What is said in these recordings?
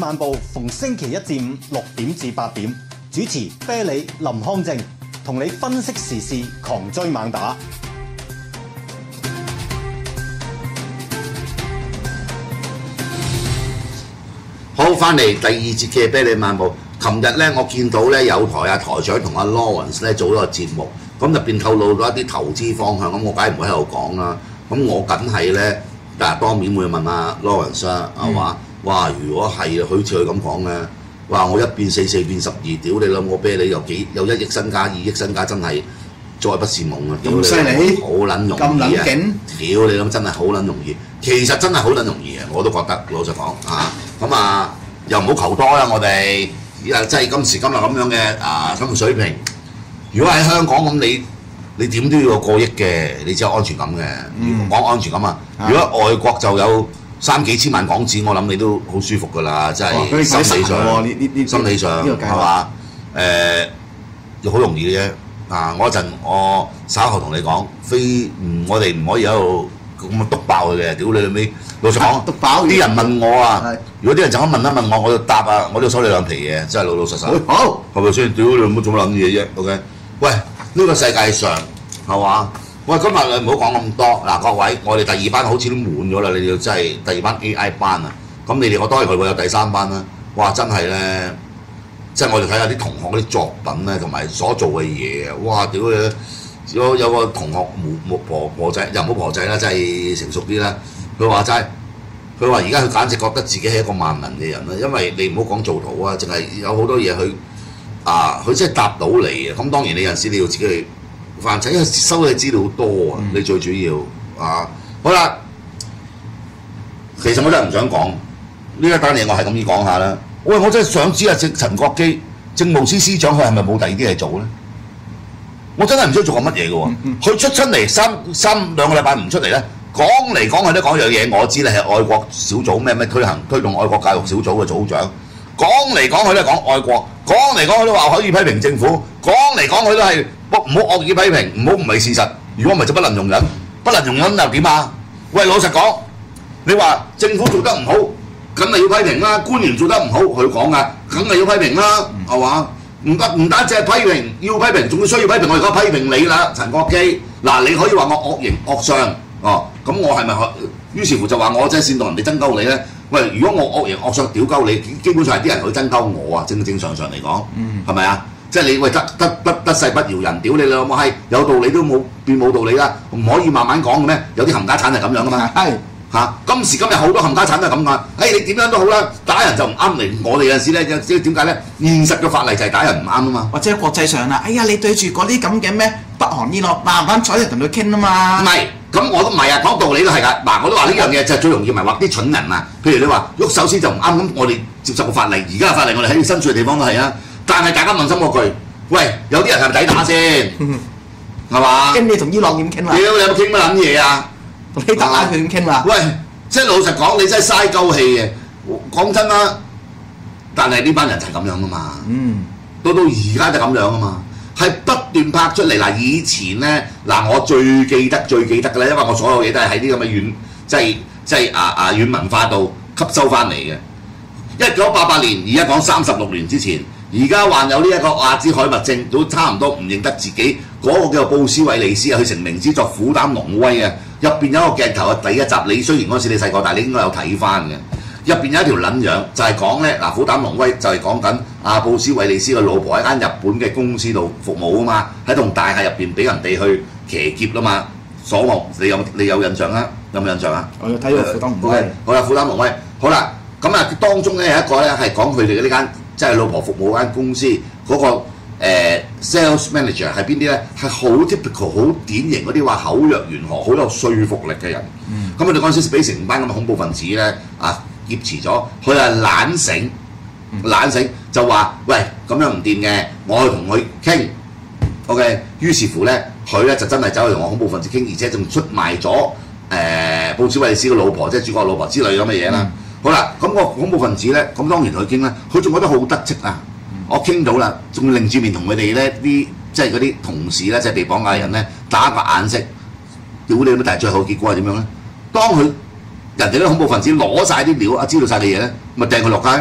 漫步逢星期一至五6點至8點，主持啤梨林康正，同你分析時事，狂追猛打。 好，翻嚟第二節嘅啤梨漫步。琴日咧，我見到咧有台長同阿 Lawrence 咧做咗個節目，咁入邊透露咗一啲投資方向，咁我梗係唔會喺度講啦。咁我梗係咧，當面會問阿 Lawrence 啦，係嘛？哇！如果係好似佢咁講咧，哇！我一變4，四變12，屌你諗我啤梨有1億身家、2億身家，真係再不是夢啊！ 咁犀利， 好撚容易啊！ 咁撚勁， 屌你諗真係好撚容易，其實真係好撚容易啊！我都覺得老實講啊，咁啊又唔好求多啦，我哋。即係今時今日咁樣嘅金融水平，如果喺香港咁，你點都要過億嘅，你只有安全感嘅。講安全感啊！如果外國就有3、幾千萬港紙，我諗你都好舒服㗎啦，真係心理上，心理上係嘛？好容易嘅啫。我稍後同你講，我哋唔可以喺度咁篤爆佢嘅，屌你老味！老實講，啲人問我啊，如果啲人就咁問一問我，我就答啊，我都收你兩皮嘢，真係老實。好，係咪先？屌你冇做乜撚嘢啫 ？OK， 喂，呢個世界上係嘛？喂，今日你唔好講咁多嗱，各位，我哋第2班好似都滿咗啦，你哋真係第2班 AI 班啊，咁你哋我當然佢會有第3班啦。哇，真係咧，即係我哋睇下啲同學嗰啲作品咧，同埋所做嘅嘢啊，哇！屌你！有個同學婆仔，又唔好婆仔啦，真係成熟啲啦。佢話齋，佢話而家佢簡直覺得自己係一個萬能嘅人啦，因為你唔好講做圖啊，淨係有好多嘢佢真係答到你啊。咁當然你有陣時你要自己去範疇，因為收嘅資料好多啊。你最主要好啦，其實我真係唔想講呢一單嘢，我係咁樣講下啦。喂，我真係想知啊，陳國基政務司司長佢係咪冇第二啲嘢做咧？我真係唔知佢做過乜嘢嘅喎，佢出嚟2個禮拜唔出嚟咧，講嚟講去都講樣嘢。我知你係愛國小組咩推動愛國教育小組嘅組長，講嚟講去都係講愛國，講嚟講去都話可以批評政府，講嚟講去都係唔好惡意批評，唔係事實。如果唔係就不能容忍，不能容忍又點啊？喂，老實講，你話政府做得唔好，梗係要批評啦；官員做得唔好，佢講噶，梗係要批評啦，係嘛？唔單止係批評，要批評，仲要需要批評。我而家批評你啦，陳國基。嗱，你可以話我惡形惡相，咁我係咪？於是乎就話我真係煽動人哋爭鳩你咧？喂，如果我惡形惡相屌鳩你，基本上係啲人去爭鳩我啊！正常嚟講，係咪啊？即係你喂得勢不饒人，屌你老母閪，有道理都冇變冇道理啦，唔可以慢慢講嘅咩？有啲冚家產係咁樣噶嘛。係。今時今日好多冚家產都係咁噶，你點樣都好啦，打人就唔啱嚟。我哋有陣時咧，即係點解咧？現實嘅法例就係打人唔啱啊嘛。 或者國際上啦，你對住嗰啲咁嘅咩北韓伊朗，慢慢坐嚟同佢傾啊嘛。 唔係，咁我都唔係啊，講道理都係㗎。嗱，我都話呢樣嘢就係最容易迷惑啲蠢人啊。譬如你話喐手先就唔啱，咁我哋接受個法例，而家嘅法例我哋喺身處嘅地方都係啊。但係大家問心嗰句，喂，有啲人係咪抵打先？係嘛？ 跟你同伊朗點傾啦？ 屌，你有冇傾乜撚嘢啊？ 同你打佢點傾啦？ 喂！即係老實講，你真係嘥鳩氣嘅。講真啦，但係呢班人就係咁樣噶嘛。到而家就咁樣啊嘛，係不斷拍出嚟。嗱，以前咧，我最記得嘅咧，因為我所有嘢都係喺啲咁嘅軟文化度吸收翻嚟嘅。1988年，而家講36年之前，而家患有呢一個阿茲海默症，都差唔多唔認得自己。嗰個叫做布斯韋利斯啊，佢成名之作《虎膽龍威》啊，入邊有一個鏡頭啊，第一集你雖然嗰陣時你細個，但係你應該有睇翻嘅。入邊有一條撚樣就係講咧，《虎膽龍威》就係講緊阿布斯韋利斯嘅老婆喺間日本嘅公司度服務啊嘛，喺棟大廈入邊俾人哋去騎劫啊嘛，所望你有印象啊？有冇印象啊？ 我有睇過《虎膽龍威》。 好啦，《虎膽龍威》好啦，咁啊當中咧有一個咧係講佢哋嘅呢間即係老婆服務間公司嗰個。sales manager 係邊啲咧？係好 typical、好典型嗰啲話口若懸河、好有說服力嘅人。咁佢哋嗰陣時俾成班咁嘅恐怖分子咧劫持咗，佢係懶醒就話：喂，咁樣唔掂嘅，我去同佢傾。OK， 於是乎咧，佢咧就真係走去同我恐怖分子傾，而且仲出賣咗布斯韋利斯嘅老婆，即係主角老婆之類咁嘅嘢啦。好啦，咁個恐怖分子咧，咁當然同佢傾啦，佢仲覺得好得戚啊！我傾到啦，仲擰住面同佢哋咧啲即係嗰啲同事咧，即係被綁架嘅人咧打個眼色，屌你咁！但係最後結果係點樣咧？當佢人哋啲恐怖分子攞晒啲料知道晒嘅嘢咧，咪掟佢落街咯。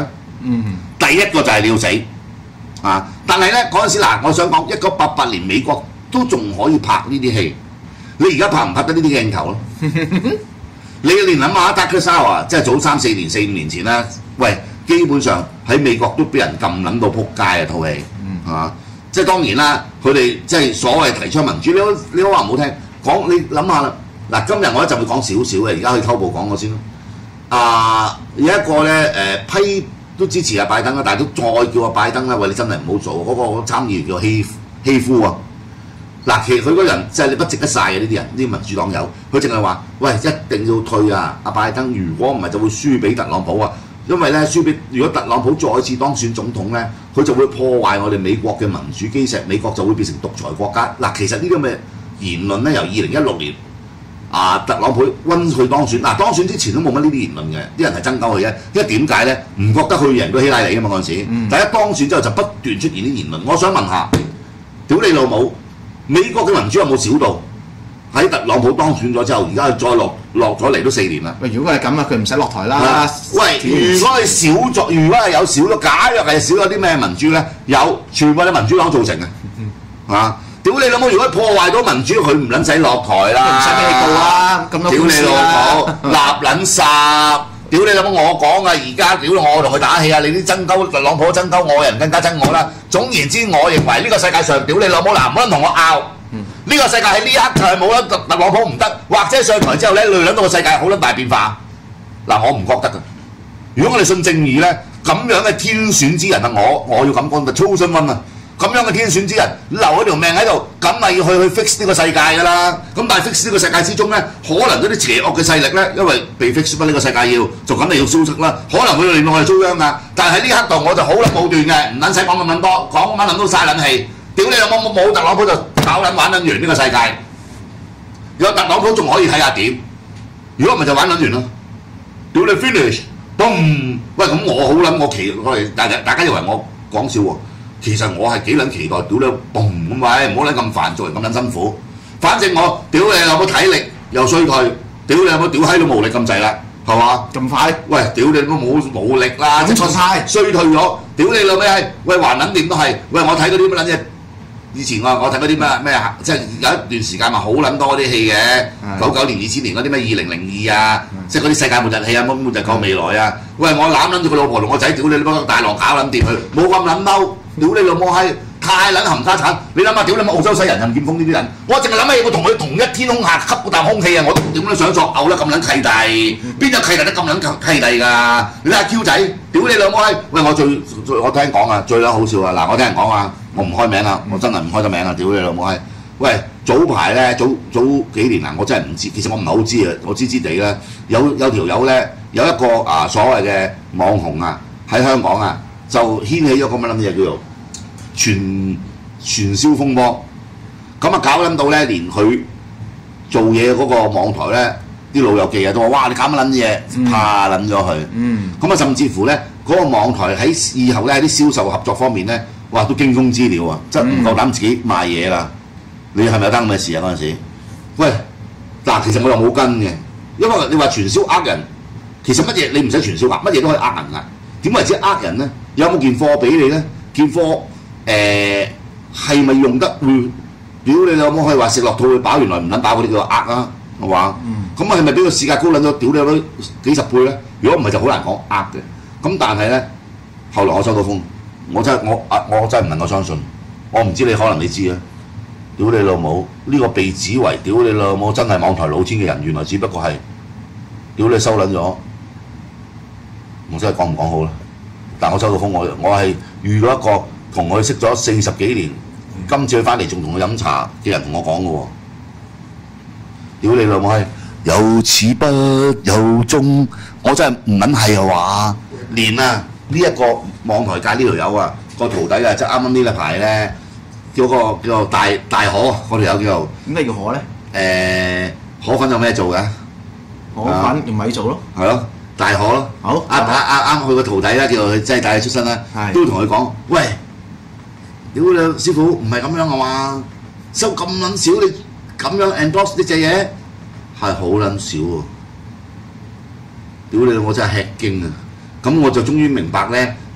第一個就係你要死啊！但係咧嗰陣時嗱，我想講1988年美國都仲可以拍呢啲戲，你而家拍唔拍得呢啲鏡頭咯？你連諗下 Dark Tower 即係早3、4年、4、5年前啦，喂，基本上喺美國都俾人撳撚到撲街啊套戲，係嘛？即係當然啦，佢哋即係所謂提倡民主，你好話唔好聽，講你諗下啦。嗱，今日我一陣會講少少嘅，而家去偷步講我先咯。有一個咧批都支持阿拜登啦，但係都再叫阿拜登啦，喂你真係唔好做嗰個參議員叫希夫啊！嗱，其實佢嗰人即係你不值得晒嘅呢啲人，呢啲民主黨友，佢淨係話：喂，一定要退啊！阿拜登如果唔係就會輸俾特朗普啊！因為咧輸俾如果特朗普再次當選總統咧，佢就會破壞我哋美國嘅民主基石，美國就會變成獨裁國家。嗱，其實呢啲咁嘅言論咧，由2016年特朗普溫佢當選，當選之前都冇乜呢啲言論嘅，啲人係爭鳩佢啫。因為點解咧？唔覺得佢贏到希拉里啊嘛嗰陣時，但一當選之後就不斷出現啲言論。我想問下，屌你老母！美國嘅民主有冇少到？喺特朗普當選咗之後，而家再落咗嚟都4年啦。 喂，如果係咁啊，佢唔使落台啦。 喂，如果係少咗，如果係有少咗，假若係少咗啲咩民主咧，有全部係民主黨造成嘅。屌你老母！如果破壞到民主，佢唔撚使落台啦。唔使俾你告啦，咁多官司啦。屌你老母，立撚殺！屌你老母！我講啊，而家屌我同佢打氣啊！你啲爭鳩特朗普爭鳩我人更加憎我啦。總言之，我認為呢個世界上屌你老母嗱，唔好同我拗。呢個世界喺呢一刻就係冇得特朗普唔得，或者上台之後咧，累撚到個世界好撚大變化。嗱，我唔覺得㗎。如果我哋信正義咧，咁樣嘅天選之人啊，我要咁講就超信運啊！咁樣嘅天選之人留咗條命喺度，咁咪要去 fix 呢個世界㗎啦。咁但係 fix 呢個世界之中咧，可能嗰啲邪惡嘅勢力咧，因為被 fix 翻呢個世界要，就咁你要消失啦。可能會令到我哋遭殃㗎。但係喺呢刻度我就好撚武斷嘅，唔撚使講咁撚多，講咁撚都嘥撚氣。屌你老母冇特朗普就搞撚玩撚完呢個世界。有特朗普仲可以睇下點，如果唔係就玩撚完咯。屌你 finish，嘣！喂咁我好撚我哋大家以為我講笑喎。其實我係幾撚期待，屌你嘣咁喂，唔好撚咁煩，做人咁撚辛苦。反正我屌你有冇體力又衰退，屌你有冇屌閪都無力咁滯啦，係嘛？咁快？喂，屌你都冇力啦，即係衰退咗。屌你老味係，喂還撚掂都係。喂我睇嗰啲乜撚嘢，以前我睇嗰啲咩即係有一段時間咪好撚多啲戲嘅，99年、2000年嗰啲咩2002啊，即係嗰啲世界末日戲啊，末日講未來啊。喂我攬撚住佢老婆同個仔，屌你幫個大浪搞撚掂佢，冇咁撚嬲。屌你老母閪，太撚冚家產！你諗下，屌你媽澳洲西人任劍鋒呢啲人，我淨係諗起我同佢同一天空下吸嗰啖空氣啊！我都點樣想作嘔啦咁撚契弟，邊有契弟得咁撚契弟㗎？你睇下 Q 仔，屌你老母閪！喂，我聽講啊，最撚好笑啊！嗱，我聽人講啊，我唔開名啦，我真係唔開得名啊！屌你老母閪！喂，早排咧，早幾年啊，我真係唔知，其實我唔係好知啊，我知地咧，有條友咧，有一個所謂嘅網紅啊，喺香港啊。就掀起咗咁樣諗嘢叫做傳銷風波，咁啊搞撚到咧，連佢做嘢嗰個網台咧，啲老友記啊都話：哇！你搞乜撚嘢，怕撚咗佢。咁啊，甚至乎咧，嗰個網台喺以後咧喺啲銷售合作方面咧，哇都驚弓之鳥啊，真唔夠膽自己賣嘢啦。你係咪有單咁嘅事啊？嗰陣時，喂，嗱，其實我又冇跟嘅，因為你話傳銷呃人，其實乜嘢你唔使傳銷乜嘢都可以呃人㗎。點為之呃人咧？有冇件貨俾你咧？件貨係咪用得會？屌你老母可以話食落肚會飽，原來唔撚飽嗰啲叫做呃啊，係嘛？咁係咪俾個市價高撚咗？屌你老幾十倍咧？如果唔係就好難講呃嘅。咁但係咧，後來我收到風，我真係唔能夠相信。我唔知你可能你知啊。屌你老母！呢個被指為屌你老母真係網台老千嘅人，原來只不過係屌你收撚咗。我真係講唔講好啦？但我收到風，我係遇到一個同佢識咗40幾年，今次佢翻嚟仲同佢飲茶嘅人同我講嘅喎。屌你老母閪，有始不有終，我真係唔撚係啊話。連啊呢一個網台界呢條友啊個徒弟啊，即係啱啱呢一排咧，叫做大可嗰條友叫做咩叫可咧？ 可粉有咩做嘅？ 可粉用米做咯。係咯。大可咯， 好啱佢個徒弟啦，叫佢即係帶佢出身啦，都同佢講：喂，屌你師傅唔係咁樣啊嘛，收咁撚少，你咁樣 endorse 呢隻嘢係好撚少喎！屌你我真係吃驚啊！咁我就終於明白咧，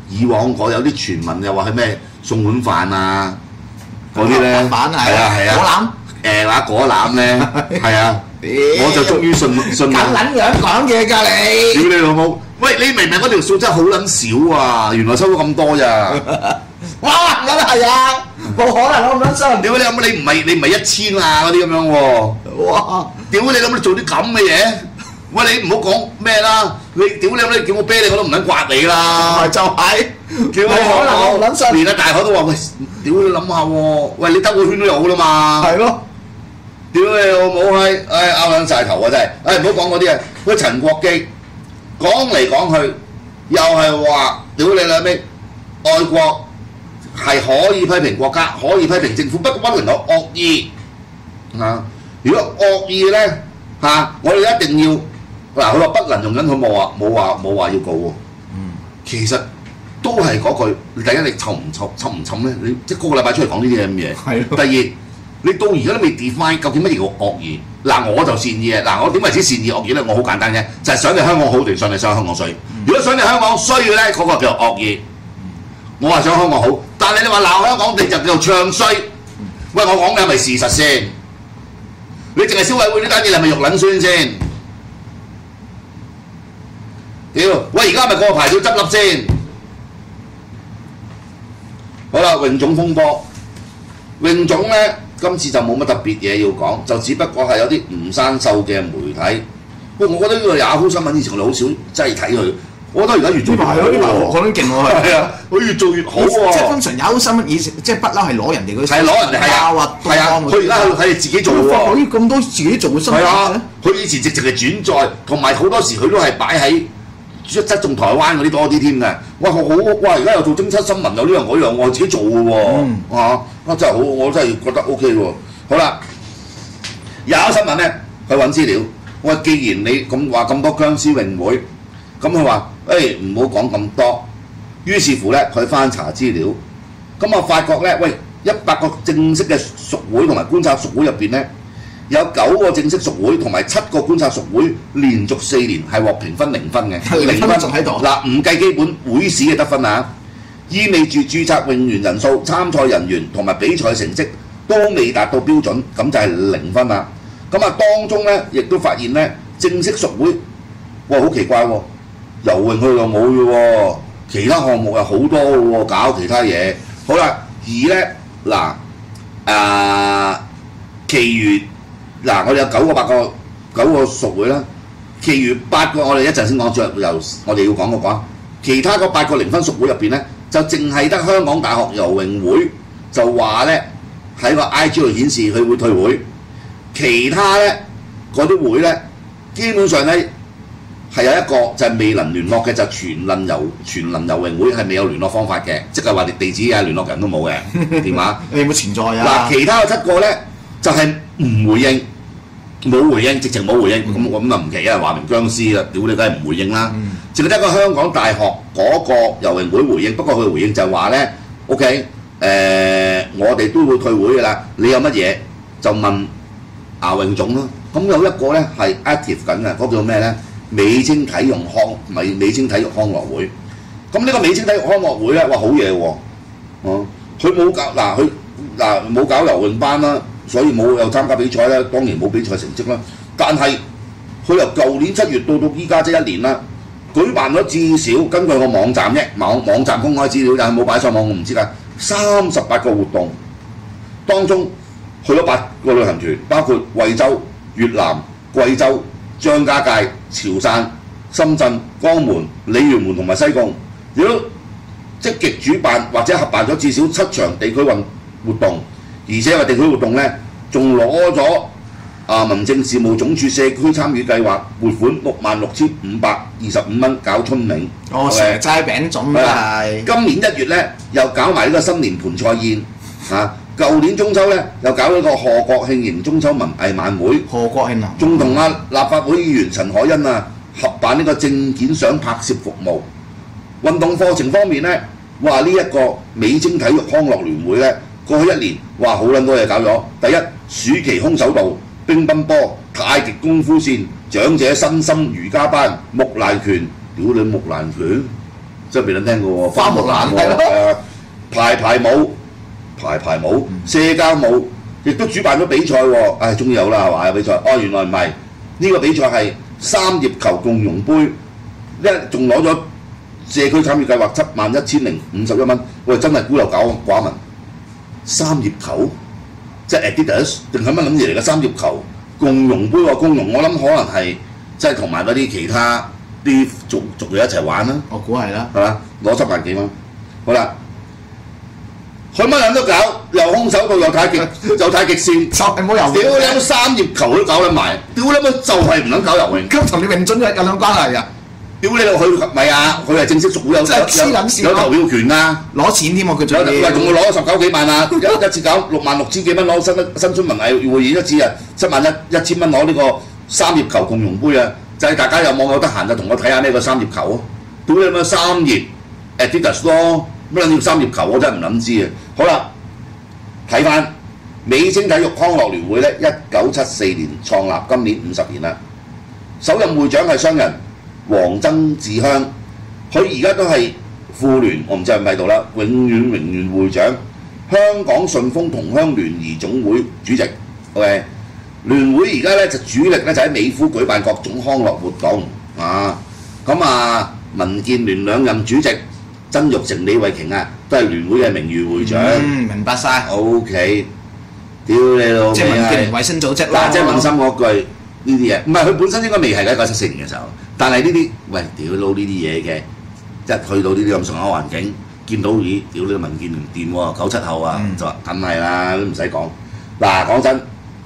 以往我有啲傳聞又話係咩送碗飯啊嗰啲咧， 係啊，果籃咧，係啊，我就終於信咁撚樣講嘢㗎你！ 屌你老母！喂，你明唔明嗰條數真係好撚少啊？原來收咗咁多咋？ 哇！咁係啊，冇可能我咁撚信。 屌你老母！你唔係1000啊嗰啲咁樣喎！ 哇！ 屌你老母！你做啲咁嘅嘢！喂，你唔好講咩啦！你屌你老母！你叫我啤你我都唔撚刮你啦！ 就係， 叫我可能我唔撚信。 連阿大海都話：喂，屌你諗下喎！喂，你兜個圈都有啦嘛！ 係咯。 屌你老母閪！唉，拗撚晒頭啊真係！唉，唔好講嗰啲啊！嗰陳國基講嚟講去，又係話屌你老味，愛國係可以批評國家，可以批評政府，不過不能有惡意啊！如果惡意咧我哋一定要嗱，佢話不能容忍，佢冇話要告喎。其實都係嗰句，第一你沉唔沉咧？你即係個禮拜出嚟講呢啲咁嘢。係咯。第二，你到而家都未 define 究竟乜嘢叫惡意？嗱，我就善意嘅。嗱，我點為之善意惡意咧？我好簡單啫，就係想你香港好定想你香港衰。如果想你香港衰嘅咧，嗰個叫做惡意。我話想香港好，但係你話鬧香港，你就叫做唱衰。喂，我講嘅係咪事實先？你淨係消委會呢單嘢係咪肉撚酸先？屌！喂，而家係咪個牌照執笠先？好啦，泳總風波，泳總咧今次就冇乜特別嘢要講，就只不過係有啲唔生鏽嘅媒體。喂，我覺得呢個Yahoo新聞以前我哋好少真係睇佢，我覺得而家越做越好喎。呢排好撚勁喎，係啊，佢越做越好喎。即係通常Yahoo新聞以前即係不嬲係攞人哋嗰啲係攞人哋係啊，佢而家係自己做喎。可以咁多自己做嘅新聞嘅？佢以前直係轉載，同埋好多時佢都係擺喺側重台灣嗰啲多啲添嘅。哇，好哇！而家又做偵測新聞，有呢樣嗰樣，我自己做嘅喎，真係好，我真係覺得 OK 喎。好啦，Yahoo新聞咧去揾資料。我話既然你咁話咁多僵屍泳會，咁佢話唔好講咁多。於是乎咧，佢翻查資料，咁我發覺咧，喂，100個正式嘅屬會同埋觀察屬會入邊咧，有9個正式屬會同埋7個觀察屬會，連續4年係獲評分0分嘅，0分仲喺度。嗱，唔計基本會試嘅得分啊，意味住註冊泳員人數、參賽人員同埋比賽成績都未達到標準，咁就係0分啦。咁啊，當中咧亦都發現咧，正式屬會，哇，好奇怪喎，游泳佢又冇嘅喎，其他項目又好多嘅喎，搞其他嘢。好啦，而咧其餘我哋有9個8個屬會啦，其餘8個我哋一陣先講，由我哋要講嗰個，其他嗰8個0分屬會入邊咧，就淨係得香港大學游泳會就話咧喺個 IG 度顯示佢會退會。其他咧嗰啲會咧，基本上咧係有一個就係未能聯絡嘅，就全能游泳會係未有聯絡方法嘅，即係話地址啊、聯絡人都冇嘅電話。你有冇潛在啊？嗱，其他嘅7個咧就係唔回應，冇回應，直情冇回應。咁啊唔奇啊，話明僵屍啊，屌你梗係唔回應啦。淨係得個香港大學嗰個游泳會回應，不過佢回應就係話咧 ，OK， 我哋都會退會㗎啦。你有乜嘢就問泳總咯，咁有一個咧係 active 緊嘅，嗰叫咩咧？美青體育康樂會。咁呢個美青體育康樂會咧，哇好嘢喎！佢冇搞冇搞游泳班啦，所以冇又參加比賽啦，當然冇比賽成績啦。但係佢由舊年7月到依家即係1年啦，舉辦咗至少根據個網站啫，網站公開資料，但係冇擺上網，我唔知啦。38個活動，當中去咗8個旅行團，包括惠州、越南、貴州、張家界、潮汕、深圳、江門、鯉魚門同埋西貢，亦都積極主辦或者合辦咗至少7場地區活動，而且個地區活動咧仲攞咗民政事務總署社區參與計劃撥款66,525蚊搞春茗。蛇齋餅粽係。今年1月咧又搞埋呢個新年盤菜宴舊年中秋咧又搞咗個賀國慶迎中秋文藝晚會。賀國慶啊！仲同立法會議員陳凱欣合辦呢個證件相拍攝服務。運動課程方面咧，哇！呢一個美青體育康樂聯會咧，過去1年哇好撚多嘢搞咗。第一，暑期空手道、乒乓波、太極功夫線、長者身心瑜伽班、木蘭拳，屌你木蘭拳！ 真係未撚聽過喎。 花木蘭係啊，排舞、社交舞，亦都主辦咗比賽喎。唉，終於有啦係嘛？有比賽。哦，原來唔係，呢個比賽係三葉球共融杯，仲攞咗社區參與計劃71,051蚊。我哋真係孤陋寡聞。三葉球即係 Adidas 定係乜諗嘢嚟嘅？三葉球共融杯喎，共融我諗可能係即係同埋嗰啲其他啲族裔一齊玩啦。 我估係啦， 係嘛？攞7萬幾蚊。好啦，佢乜人都搞，由空手道又太極線， 就係冇游泳。 屌你有三葉球都搞得埋，屌你乜就係唔撚搞游泳。 咁同你泳準有兩關係啊！ 屌你落去咪啊！佢係正式屬會有真係黐撚線有投票權啦， 攞錢添喎，佢仲喂仲會攞19幾萬啊！一次搞66000幾蚊攞新春文藝匯演一次啊，71000蚊攞呢個三葉球共融杯啊！就係大家有網友得閒就同我睇下呢個三葉球啊！屌你乜三葉 Adidas 咯，乜撚要三葉球我真係唔撚知啊！好啦，睇翻美青體育康樂聯會咧，1974年創立，今年50年啦。首任會長係商人黃曾志香，佢而家都係婦聯，我唔知係咪喺度啦，永遠榮譽會長，香港順豐同鄉聯誼總會主席。OK， 聯會而家咧就主力咧就喺美孚舉辦各種康樂活動啊。咁啊，民建聯兩任主席曾鈺成、李慧瓊啊，都係聯會嘅名譽會長。 明白晒。 OK， 屌你老味即係民建聯衞生組織啦。 嗱，即係問心嗰句。呢啲嘢唔係佢本身應該未係1974年嘅時候，但係呢啲喂屌佬呢啲嘢嘅，一去到呢啲咁上下環境，見到咦屌你民建聯掂喎，97後啊，就話梗係啦，都唔使講。嗱講真，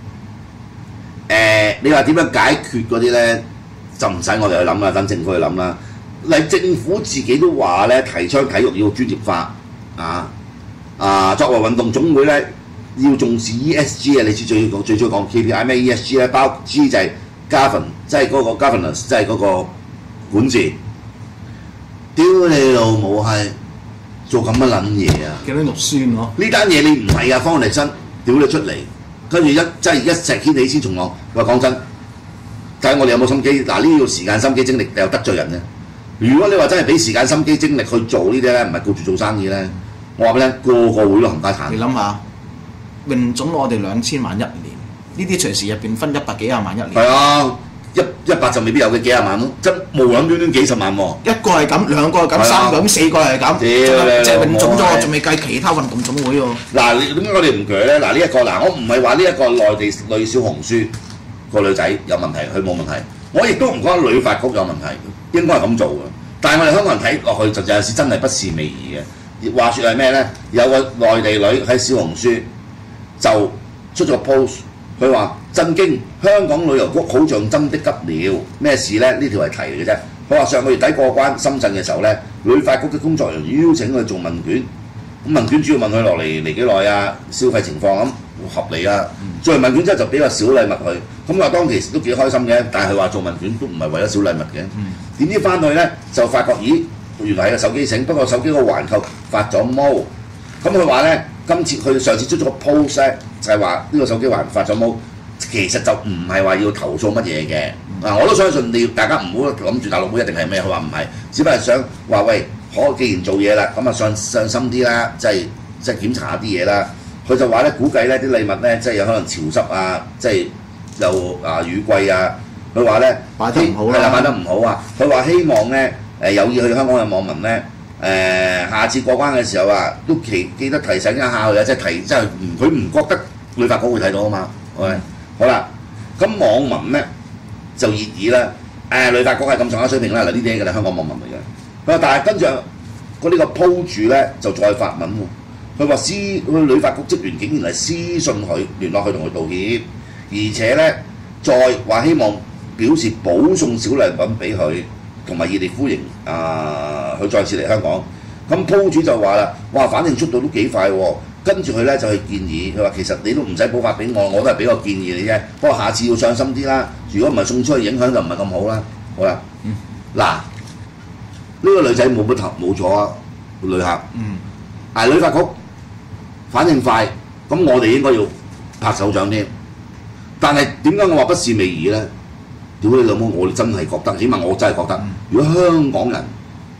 你話點樣解決嗰啲咧，就唔使我哋去諗啦，等政府去諗啦。嚟政府自己都話咧，提倡體育要專業化作為運動總會咧。要重視 ESG 啊！你知最初講 KPI 咩 ESG 咧？包 G 就係 govern， 即係嗰個 governance， 即係嗰個管治。屌你老母係做咁乜撚嘢啊！ 幾多肉酸喎？ 呢單嘢你唔係啊，方力申屌你出嚟，跟住真係一石掀起千重浪。話講真，睇下我哋有冇心機。嗱呢要時間、心機、精力又得罪人嘅。如果你話真係俾時間、心機、精力去做呢啲咧，唔係顧住做生意咧，我話俾你聽，個會都冚家鏟。 你諗下。泳總我哋2000萬一年，呢啲隨時入邊分100幾廿萬一年。 係啊，100就未必有嘅幾廿萬咯，即係無兩端端幾十萬喎。 一個係咁，兩個係咁，三個咁，4個係咁。即係泳總咗，仲未計其他運動總會喎。 嗱，點解我哋唔鋸咧？嗱，呢一個嗱，我唔係話呢一個內地女小紅書個女仔有問題，佢冇問題。我亦都唔覺得旅發局有問題，應該係咁做嘅。但係我哋香港人睇落去就有時真係不是味兒嘅。話説係咩咧？有個內地女喺小紅書。就出咗 post， 佢話震驚香港旅遊局好像真的急了，咩事咧？呢條係題嚟嘅啫。佢話上個月底過關深圳嘅時候咧，旅發局嘅工作人員邀請佢做問卷，咁問卷主要問佢落嚟幾耐啊，消費情況咁合理啊。做完問卷之後就俾個小禮物佢，咁話當其時都幾開心嘅，但係佢話做問卷都唔係為咗小禮物嘅。點知翻去咧就發覺，咦原來係個手機繩，不過手機個環扣發咗毛，咁佢話咧。今次佢上次出咗個 post 咧，就係話呢個手機環發咗毛，其實就唔係話要投訴乜嘢嘅。我都相信大家唔好諗住大陸會一定係咩，佢話唔係，只不過係想話喂，既然做嘢啦，咁啊上心啲啦，即係檢查下啲嘢啦。佢就話咧，估計咧啲禮物咧，即係有可能潮濕啊，即係又雨季啊。佢話咧擺得唔好啦， 係啦，擺得唔好啊。佢話希望咧有意去香港嘅網民咧。下次過關嘅時候啊，都記得提醒一下佢啊，即係佢唔覺得旅發局會睇到啊嘛。OK， 好啦，咁網民咧就熱議啦。旅發局係咁上下水平啦，嗱呢啲嘅啦，香港網民嚟嘅。佢話但係跟住呢個鋪主咧就再發文喎，佢話旅發局職員竟然係私信佢聯絡佢同佢道歉，而且咧再話希望表示補送小禮品俾佢。同埋熱烈歡迎佢再次嚟香港。咁鋪主就話啦，哇，反正速度都幾快喎。跟住佢咧就去建議，佢話其實你都唔使補發俾我，我都係俾個建議你啫。不過下次要上心啲啦，如果唔係送出去影響就唔係咁好啦。好啦，嗱，呢個女仔冇錯啊，旅客。旅發局反應快，咁我哋應該要拍手掌添。但係點解我話不是味兒咧？屌你老母！我哋真係覺得，起碼我真係覺得，如果香港人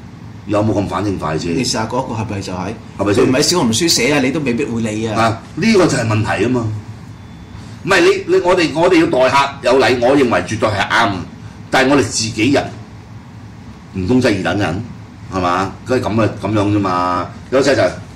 有冇咁反應快先？ 你試下嗰個係咪就係？ 係咪先？ 佢唔係小紅書寫啊，你都未必會理啊。 啊，呢個就係問題啊嘛。唔係我哋要待客有禮，我認為絕對係啱。但係我哋自己人唔通真係二等人係嘛？佢係咁樣啫嘛。有隻就係